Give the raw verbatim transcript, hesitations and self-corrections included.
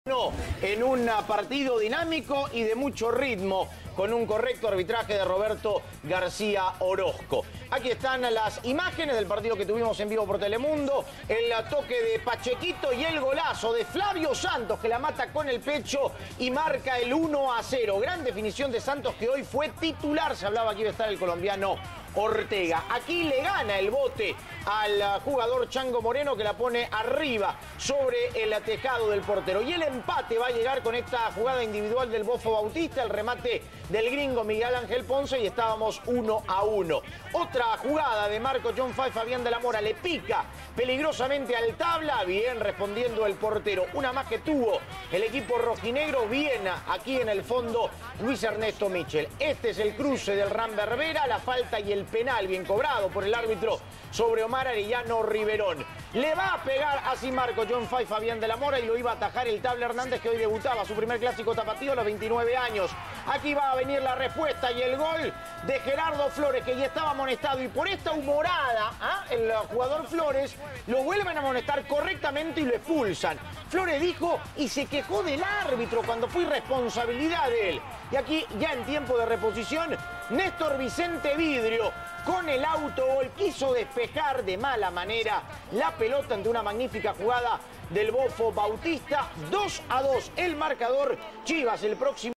No, en un partido dinámico y de mucho ritmo, con un correcto arbitraje de Roberto García Orozco. Aquí están las imágenes del partido que tuvimos en vivo por Telemundo, el toque de Pachequito y el golazo de Flavio Santos, que la mata con el pecho y marca el uno a cero. Gran definición de Santos, que hoy fue titular. Se hablaba que iba a estar el colombiano Ortega. Aquí le gana el bote al jugador Chango Moreno, que la pone arriba sobre el tejado del portero. Y el empate va a llegar con esta jugada individual del Bofo Bautista, el remate del gringo Miguel Ángel Ponce, y estábamos uno a uno. Otra jugada de Marco John Fay, Fabián de la Mora le pica peligrosamente al tabla, bien respondiendo el portero. Una más que tuvo el equipo rojinegro, bien aquí en el fondo Luis Ernesto Michel. Este es el cruce del Ram Berbera, la falta y el penal bien cobrado por el árbitro sobre Omar Arellano Riverón. Le va a pegar así Marco John Fay, Fabián de la Mora, y lo iba a atajar el Tabla Hernández, que hoy debutaba su primer clásico tapatío a los veintinueve años. Aquí va a venir la respuesta y el gol de Gerardo Flores, que ya estaba amonestado, y por esta humorada, ¿ah? el jugador Flores lo vuelven a amonestar correctamente y lo expulsan. Flores dijo y se quejó del árbitro cuando fue irresponsabilidad de él. Y aquí, ya en tiempo de reposición, Néstor Vicente Vidrio, con el autogol, quiso despejar de mala manera la pelota ante una magnífica jugada del Bofo Bautista. dos a dos el marcador. Chivas el próximo